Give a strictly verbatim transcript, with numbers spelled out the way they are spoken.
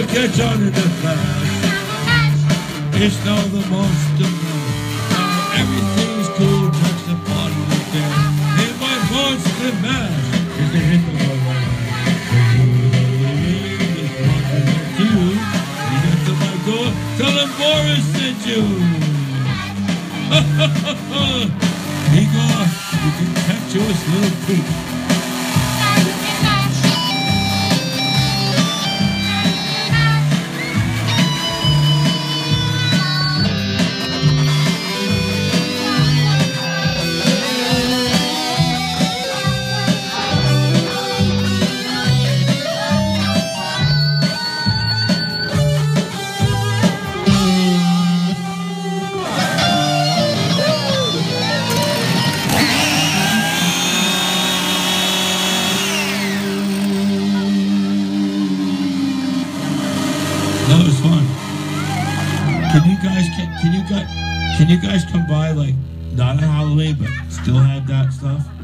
will catch on in the flash. It's now the monster mash. Now everything's cool, touch the party with them. In my monster mash is the hit of the world. It's monster mash too. You get to my door, tell him Boris sent you. Igor, you can catch your little poop. That was fun. Can you guys can, can you guys can you guys come by like not on Halloween but still have that stuff?